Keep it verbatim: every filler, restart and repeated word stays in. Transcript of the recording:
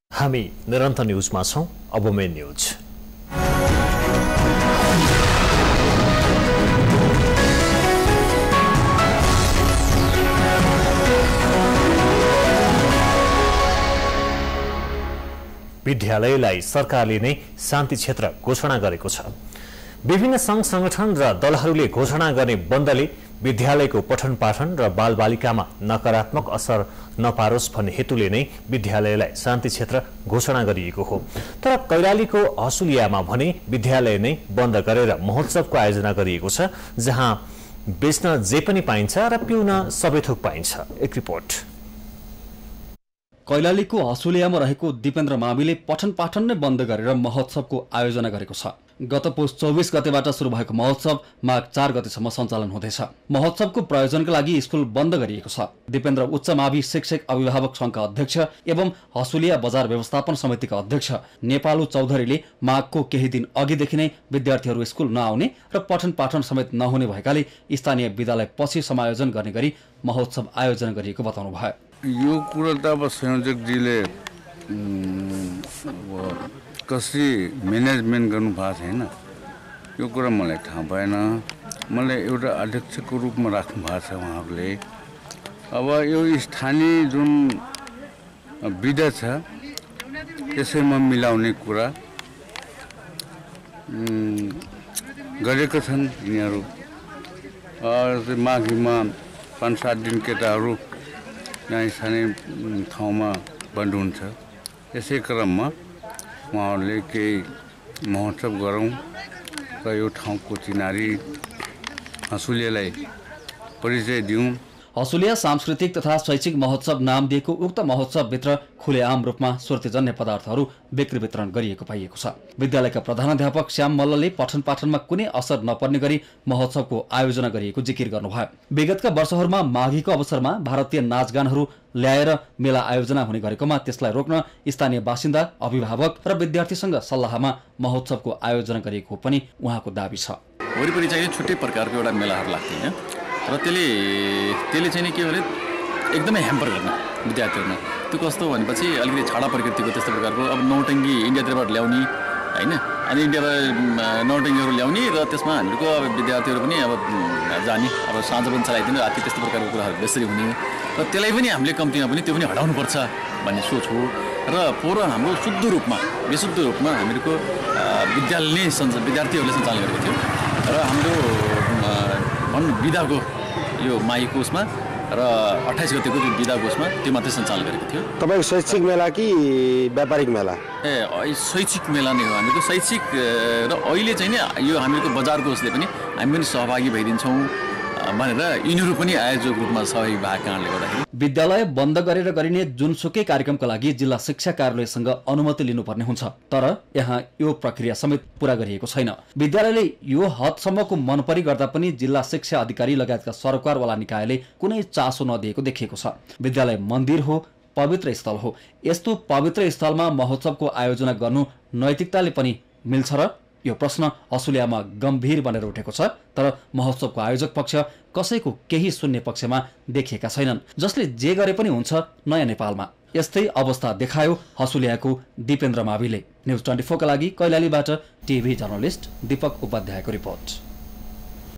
हामी निरन्तर न्यूजमा छौं। अब मेन न्यूज। विद्यालयलाई सरकारले नै शान्ति क्षेत्र घोषणा गरेको छ। विभिन्न संघ संगठन र दलहरूले घोषणा गर्ने बन्दले विद्यालयको पठन पाठन र बालबालिकामा नकारात्मक असर नपारोस् भन्ने हेतुले नै विद्यालयलाई शान्ति क्षेत्र घोषणा गरिएको हो। तर कैलालीको हसुलियामा भने विद्यालय नै बन्द गरेर महोत्सवको आयोजना गरिएको छ, जहाँ बेच्न जे पनि पाइन्छ र पिउन सबै थोक पाइन्छ। एक रिपोर्ट। कैलालीको हसुलियामा रहेको दिपेन्द्र माविले पठन पाठन नै बन्द गरेर महोत्सवको आयोजना गरेको छ। गत पुस चौबीस गतेबाट सुरु भएको महोत्सव माघ चार गतेसम्म सञ्चालन हुँदैछ। महोत्सवको प्रायोजनका लागि स्कुल बन्द गरिएको छ। दिपेन्द्र उच्च मावि शिक्षक अभिभावक संघका अध्यक्ष एवं हसुलिया बजार व्यवस्थापन समितिका अध्यक्ष नेपालु चौधरीले माघको केही दिन अघिदेखि नै विद्यार्थीहरू स्कुल नआउने र पठन पाठन समेत नहुने भएकाले स्थानीय विद्यालय पछि समायोजन गर्ने गरी महोत्सव आयोजना गरिएको बताउनु भयो। यो कुरा त अब संयोजकजीले कसरी म्यानेजमेन्ट गर्नु भएको छैन, यो कुरा मलाई थाहा भएन। मलाई एउटा अध्यक्षको रूपमा राख्नु भएको छ उहाँहरूले। अब यो स्थानीय जुन विधा छ त्यसैमा मिलाउने कुरा गरेका छन् यिनीहरू। माघीमा पाँच सात दिन केटाहरू यहाँ स्थानीय ठाउँमा बन्द हुन्छ। यसै क्रममा उहाँहरूले केही महोत्सव गरौँ र यो ठाउँको चिनारी हसुलियालाई परिचय दिउँ। हसुलिया सांस्कृतिक तथा शैक्षिक महोत्सव नाम दिएको उक्त महोत्सवभित्र खुलेआम रूपमा सुर्तीजन्य पदार्थहरू बिक्री वितरण गरिएको पाइएको छ। विद्यालयका प्रधानाध्यापक श्याम मल्लले पठन पाठनमा कुनै असर नपर्ने गरी महोत्सवको आयोजना गरिएको जिकिर गर्नुभयो। विगतका वर्षहरूमा माघीको अवसरमा भारतीय नाचगानहरू ल्याएर मेला आयोजना हुने गरेकोमा त्यसलाई रोक्न स्थानीय बासिन्दा, अभिभावक र विद्यार्थीसँग सल्लाहमा महोत्सवको आयोजना गरिएको पनि उहाँको दाबी छ। वरिपरि चाहिँ छुट्टै प्रकारको एउटा मेलाहरू लाग्थ्यो र त्यसले त्यसले चाहिँ के भने एकदमै ह्याम्पर गर्ने विद्यार्थीहरूमा। त्यो कस्तो भनेपछि अलिकति छाडा प्रकृतिको त्यस्तो प्रकारको अब नौटङ्गी इन्डियातिरबाट ल्याउने होइन, अनि इन्डियाबाट नौटङ्गीहरू ल्याउने र त्यसमा हामीहरूको अब विद्यार्थीहरू पनि अब जाने, अब साँझ पनि चलाइदिने, राति त्यस्तो प्रकारको कुराहरू बेसरी हुने र त्यसलाई पनि हामीले कम्तीमा पनि त्यो पनि हटाउनुपर्छ भन्ने सोच हो। र पूर्व हाम्रो शुद्ध रूपमा विशुद्ध रूपमा हामीहरूको विद्यालय नै सञ्च विद्यार्थीहरूले सञ्चालन गरेको थियो र हाम्रो भनौँ विधाको यो माईको उसमा र अट्ठाइस गतिको जुन विधाको उसमा त्यो मात्रै सञ्चालन गरेको थियो। तपाईँको शैक्षिक मेला कि व्यापारिक मेला? ए शैक्षिक मेला नै हो हामीको शैक्षिक। र अहिले चाहिँ नि यो हामीको बजारको उसले पनि हामी पनि सहभागी भइदिन्छौँ भनेर यिनीहरू पनि आयोजक रूपमा सहभागी भएको कारणले गर्दाखेरि विद्यालय बन्द गरेर गरिने जुनसुकै कार्यक्रमका लागि जिल्ला शिक्षा कार्यालयसँग अनुमति लिनुपर्ने हुन्छ। तर यहाँ यो प्रक्रिया समेत पूरा गरिएको छैन। विद्यालयले यो हदसम्मको मनपरी गर्दा पनि जिल्ला शिक्षा अधिकारी लगायतका सरकारवाला निकायले कुनै चासो नदिएको देखिएको छ। विद्यालय मन्दिर हो, पवित्र स्थल हो। यस्तो पवित्र स्थलमा महोत्सवको आयोजना गर्नु नैतिकताले पनि मिल्छ र? यो प्रश्न हसुलियामा गम्भीर बनेर उठेको छ। तर महोत्सवको आयोजक पक्ष कसैको केही सुन्ने पक्षमा देखिएका छैनन्, जसले जे गरे पनि हुन्छ नयाँ नेपालमा। यस्तै अवस्था देखायो हसुलियाको दिपेन्द्र माविले। न्युज ट्वेन्टी फोरका लागि कैलालीबाट टिभी जर्नलिस्ट दीपक उपाध्यायको रिपोर्ट।